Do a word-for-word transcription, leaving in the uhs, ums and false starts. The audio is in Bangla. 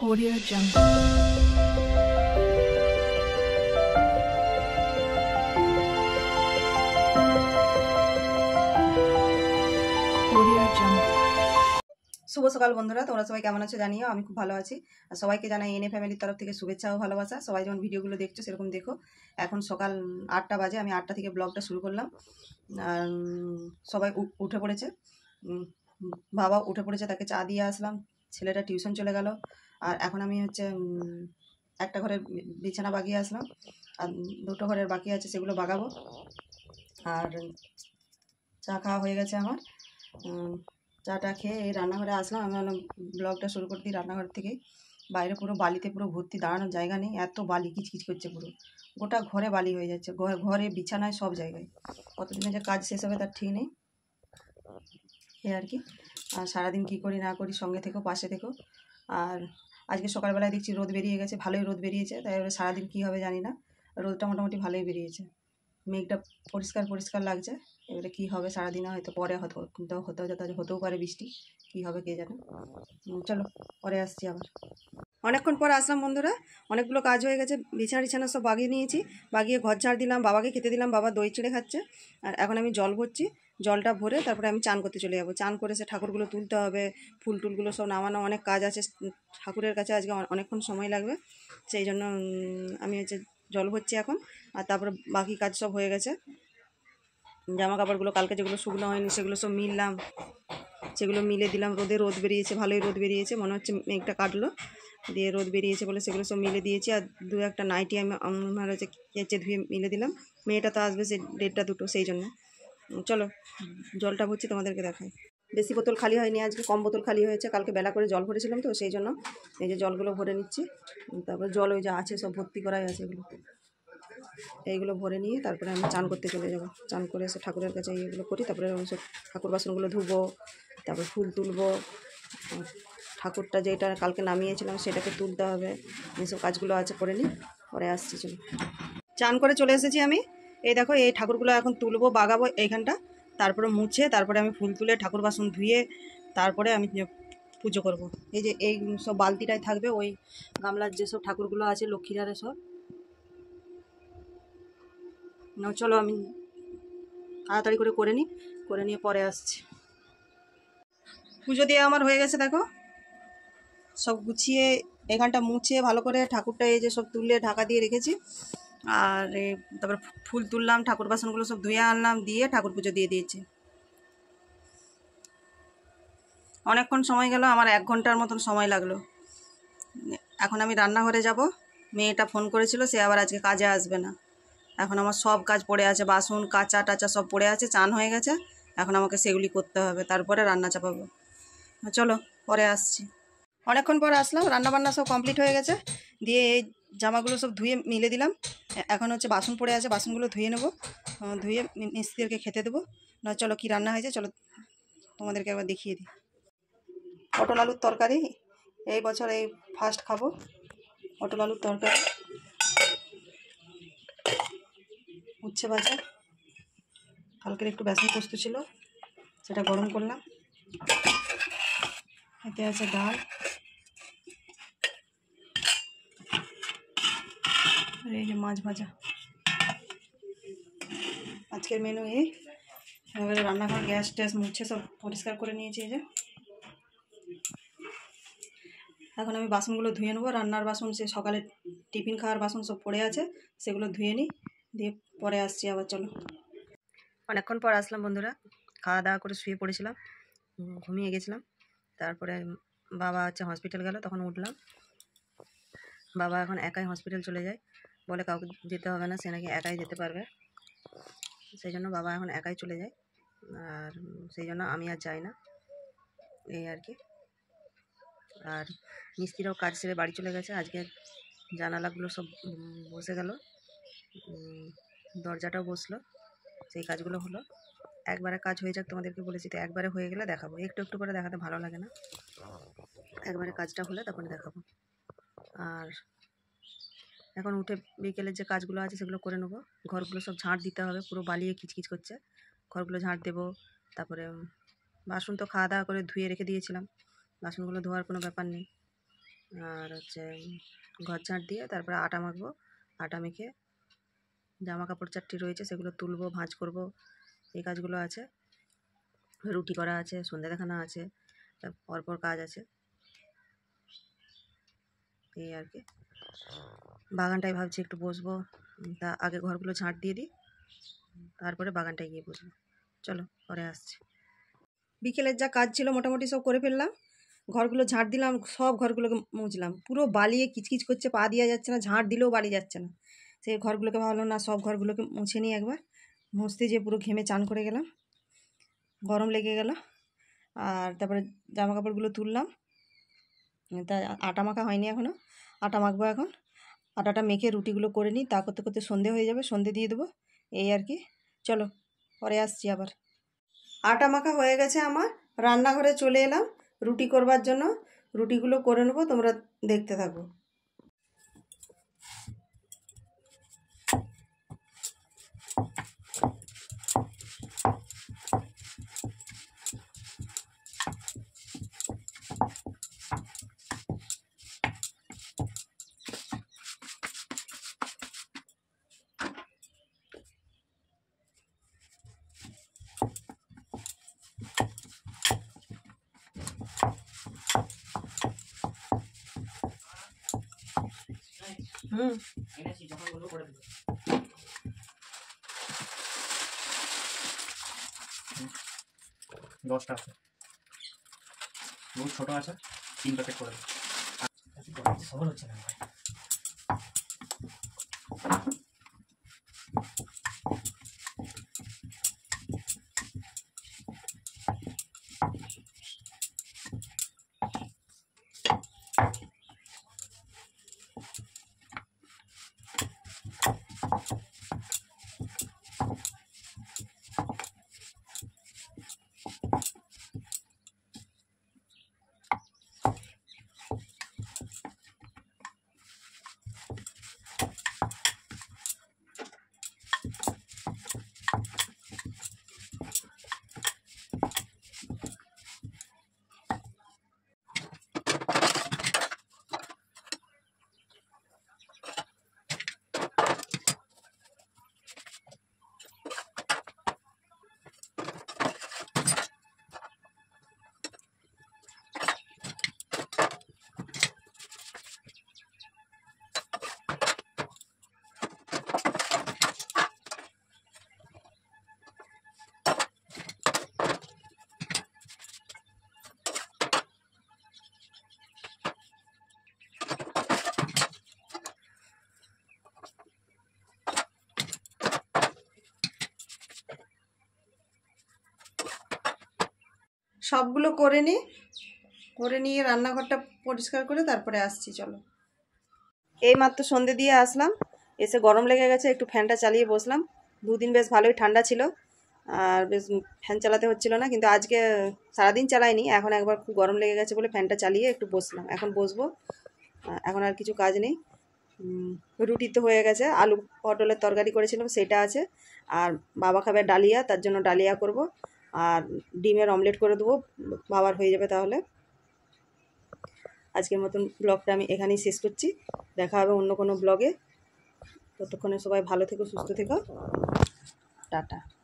Audio Jungle. Audio Jungle. শুভ সকাল বন্ধুরা, তোমরা সবাই কেমন আছো জানিও। আমি খুব ভালো আছি। আর সবাইকে জানাই এনএ ফ্যামিলির তরফ থেকে শুভেচ্ছা ও ভালোবাসা। সবাই যেমন ভিডিওগুলো দেখছো সেরকম দেখো। এখন সকাল আটটা বাজে, আমি আটটা থেকে ব্লগটা শুরু করলাম। আর সবাই উ- উঠে পড়েছে। উম, বাবা উঠে পড়েছে, তাকে চা দিয়ে আসলাম। ছেলেটা টিউশন চলে গেল। আর এখন আমি হচ্ছে উম, একটা ঘরের বি- বিছানা বাগিয়ে আসলাম। আর দুটো ঘরের বাকি আছে, সেগুলো বাগাবো। আর চা খাওয়া হয়ে গেছে আমার। উম, চাটা খেয়ে এই রান্নাঘরে আসলাম। আমি ভাবলাম ব্লগটা শুরু করে দিই রান্নাঘর থেকেই। বাইরে পুরো বালিতে পুরো ভর্তি, দাঁড়ানোর জায়গা নেই, এত বালি কিচকিচ করছে পুরো। গোটা ঘরে বালি হয়ে যাচ্ছে, ঘরে ঘরে বিছানায় সব জায়গায়। কতদিনে যে কাজ শেষ হবে তার ঠিক নেই, এই আর কি। আর সারাদিন কী করি না করি সঙ্গে থেকো, পাশে থেকো। আর আজকে সকালবেলায় দেখছি রোদ বেরিয়ে গেছে, ভালোই রোদ বেরিয়েছে। তাই এবার সারাদিন কী হবে জানি না, রোদটা মোটামুটি ভালোই বেরিয়েছে। মেঘটা পরিষ্কার পরিষ্কার লাগছে। এবারে কী হবে সারাদিনে, হয়তো পরে হয়তো কিন্তু হতেও যেতে হতেও পারে বৃষ্টি, কী হবে কে জানে। উম, চলো পরে আসছি আবার। অনেকক্ষণ পর আসলাম বন্ধুরা। অনেকগুলো কাজ হয়ে গেছে, বিছানা টিছানা সব বাগিয়ে নিয়েছি। বাগিয়ে ঘর ঝাড় দিলাম, বাবাকে খেতে দিলাম, বাবা দই চিড়ে খাচ্ছে। আর এখন আমি জল ভরছি। জলটা ভরে তারপরে আমি চান করতে চলে যাবো। চান করে সে ঠাকুরগুলো তুলতে হবে, ফুল টুলগুলো সব নামানো, অনেক কাজ আছে ঠাকুরের কাছে। আজকে অ- অনেকক্ষণ সময় লাগবে, সেই জন্য উম, আমি হচ্ছে জল ভরছি এখন। আর তারপরে বাকি কাজ সব হয়ে গেছে। জামা কাপড়গুলো কালকে যেগুলো শুকনো হয়নি সেগুলো সব মিললাম, সেগুলো মিলে দিলাম রোদে। রোদ বেরিয়েছে, ভালোই রোদ বেরিয়েছে, মনে হচ্ছে মেঘটা কাটলো দিয়ে রোদ বেরিয়েছে বলে সেগুলো সব মিলে দিয়েছি। আর দু একটা নাইটি আমি আমার হচ্ছে কেচে ধুয়ে মিলে দিলাম। মেয়েটা তো আসবে সে দেড়টা দুটো, সেই জন্য। উম, চলো জলটা ভরছি, তোমাদেরকে দেখাই। বেশি বোতল খালি হয়নি আজকে, কম বোতল খালি হয়েছে। কালকে বেলা করে জল ভরেছিলাম তো, সেই জন্য এই যে জলগুলো ভরে নিচ্ছি। উম, তারপরে জল ওই যে আছে সব ভর্তি করাই আছে, এগুলো এইগুলো ভরে নিয়ে তারপরে আমি চান করতে চলে যাব। চান করে এসে ঠাকুরের কাছে এইগুলো করি, তারপরে ওই সব ঠাকুর বাসনগুলো ধুবো, তারপর ফুল তুলবো। আর ঠাকুরটা যেটা কালকে নামিয়েছিলাম সেটাকে তুলতে হবে। এইসব কাজগুলো আছে, করে নিই, পরে আসছি। চলো, চান করে চলে এসেছি আমি। এই দেখো এই ঠাকুরগুলো এখন তুলবো, বাগাবো এইখানটা। তারপরে মুছে, তারপরে আমি ফুল তুলে ঠাকুর বাসন ধুয়ে তারপরে আমি যে পুজো করব। এই যে এই সব বালতিটায় থাকবে ওই গামলার যেসব ঠাকুরগুলো আছে, লক্ষ্মীরারে সব। না, চলো আমি তাড়াতাড়ি করে করে নিই, করে নিয়ে পরে আসছি। পুজো দিয়ে আমার হয়ে গেছে দেখো, সব গুছিয়ে এখানটা মুছে ভালো করে ঠাকুরটা এই যে সব তুলে ঢাকা দিয়ে রেখেছি। আর এ তারপর ফুল তুললাম, ঠাকুর বাসনগুলো সব ধুয়ে আনলাম, দিয়ে ঠাকুর পুজো দিয়ে দিয়েছি। অনেকক্ষণ সময় গেল, আমার এক ঘন্টার মতন সময় লাগলো। এখন আমি রান্নাঘরে যাব। মেয়েটা ফোন করেছিল, সে আবার আজকে কাজে আসবে না। এখন আমার সব কাজ পড়ে আছে, বাসন কাচা টাচা সব পড়ে আছে। চান হয়ে গেছে, এখন আমাকে সেগুলি করতে হবে, তারপরে রান্না চাপাবো। চলো পরে আসছি। অনেকক্ষণ পর আসলাম, রান্নাবান্না সব কমপ্লিট হয়ে গেছে। দিয়ে এই জামাগুলো সব ধুয়ে মিলে দিলাম। এ- এখন হচ্ছে বাসন পড়ে আছে, বাসনগুলো ধুয়ে নেবো। আহ, ধুয়ে মি- মিস্ত্রিদেরকে খেতে দেবো। না, চলো কি রান্না হয়েছে চলো তোমাদেরকে একবার দেখিয়ে দিই। পটল আলুর তরকারি, এই বছর এই ফার্স্ট খাবো পটল আলুর তরকারি। উচ্ছে ভাজা, কালকের একটু বেসন পোস্ত ছিল, সেটা গরম করলাম। এতে আছে ডাল, আর এই যে মাছ ভাজা। আজকের মেনু এই। এবারে রান্নাঘর গ্যাস ট্যাস মুছে সব পরিষ্কার করে নিয়েছি। এই যে এখন আমি বাসনগুলো ধুয়ে নেবো, রান্নার বাসন, সে সকালে টিফিন খাওয়ার বাসন সব পড়ে আছে, সেগুলো ধুয়ে নিই, দিয়ে পরে আসছি আবার। চলো, অনেকক্ষণ পর আসলাম বন্ধুরা। খাওয়া দাওয়া করে শুয়ে পড়েছিলাম, উম, ঘুমিয়ে গেছিলাম। তারপরে বাবা হচ্ছে হসপিটাল গেল, তখন উঠলাম। বাবা এখন একাই হসপিটাল চলে যায়, বলে কাউকে যেতে হবে না, সে নাকি একাই যেতে পারবে। সেই জন্য বাবা এখন একাই চলে যায়। আর সেই জন্য আমি আর যাই না, এই আর কি। আর মিস্ত্রিরাও কাজ সেরে বাড়ি চলে গেছে। আজকে জানালাগুলো সব উম, বসে গেল, উম, দরজাটাও বসলো, সেই কাজগুলো হলো। একবারে কাজ হয়ে যাক, তোমাদেরকে বলেছি তো, একবারে হয়ে গেলে দেখাবো। একটু একটু করে দেখাতে ভালো লাগে না, একবারে কাজটা হলে তারপরে দেখাবো। আর এখন উঠে বিকেলের যে কাজগুলো আছে সেগুলো করে নেবো। ঘরগুলো সব ঝাঁট দিতে হবে, পুরো বালিয়ে কিচকিচ করছে, ঘরগুলো ঝাঁট দেবো। তারপরে উম, বাসন তো খাওয়া দাওয়া করে ধুয়ে রেখে দিয়েছিলাম, বাসনগুলো ধোয়ার কোনো ব্যাপার নেই। আর হচ্ছে ঘর ঝাঁট দিয়ে তারপরে আটা মাখবো। আটা মেখে জামা কাপড় চারটি রয়েছে সেগুলো তুলবো, ভাঁজ করব, এই কাজগুলো আছে। রুটি করা আছে, সন্ধ্যা দেখানো আছে, পরপর কাজ আছে, এই আর কি। বাগানটায় ভাবছি একটু বসবো, তা আগে ঘরগুলো ঝাঁট দিয়ে দিই, তারপরে বাগানটায় গিয়ে বসবো। চলো পরে আসছি। বিকেলের যা কাজ ছিল মোটামুটি সব করে ফেললাম, ঘরগুলো ঝাঁট দিলাম, সব ঘরগুলোকে মুছলাম। পুরো বালিয়ে কিচকিচ করছে, পা দেওয়া যাচ্ছে না, ঝাঁট দিলেও বালি যাচ্ছে না। সেই ঘরগুলোকে ভাবলাম না সব ঘরগুলোকে মুছে নিই একবার। মুছতে যেয়ে পুরো ঘেমে চান করে গেলাম, গরম লেগে গেল। আর তারপরে জামা কাপড়গুলো তুললাম, তা আটা মাখা হয়নি এখনও, আটা মাখবো এখন। আটাটা মেখে রুটিগুলো করে নিই, তা করতে করতে সন্ধে হয়ে যাবে, সন্ধে দিয়ে দেবো, এই আর কি। চলো পরে আসছি আবার। আটা মাখা হয়ে গেছে আমার, রান্নাঘরে চলে এলাম রুটি করবার জন্য। রুটিগুলো করে নেবো, তোমরা দেখতে থাকো। হুম দশটা আছে, বহুত ছোট আছে, তিন প্যাকেট করে দেবো। সবল হচ্ছে না ভাই। সবগুলো করে নিই, করে নিয়ে রান্নাঘরটা পরিষ্কার করে তারপরে আসছি। চলো। এই মাত্র সন্ধে দিয়ে আসলাম, এসে গরম লেগে গেছে, একটু ফ্যানটা চালিয়ে বসলাম। দুদিন বেশ ভালোই ঠান্ডা ছিল, আর বেশ ফ্যান চালাতে হচ্ছিল না, কিন্তু আজকে সারাদিন চালাইনি। এখন একবার খুব গরম লেগে গেছে বলে ফ্যানটা চালিয়ে একটু বসলাম। এখন বসবো, এখন আর কিছু কাজ নেই। রুটি তো হয়ে গেছে, আলু পটলের তরকারি করেছিলাম সেটা আছে, আর বাবা খাবে ডালিয়া, তার জন্য ডালিয়া করব, আর ডিমের অমলেট করে দেবো, বাবার হয়ে যাবে তাহলে। আজকের মতন ব্লগটা আমি এখানেই শেষ করছি, দেখা হবে অন্য কোনো ব্লগে। ততক্ষণে সবাই ভালো থেকো, সুস্থ থেকো, টাটা।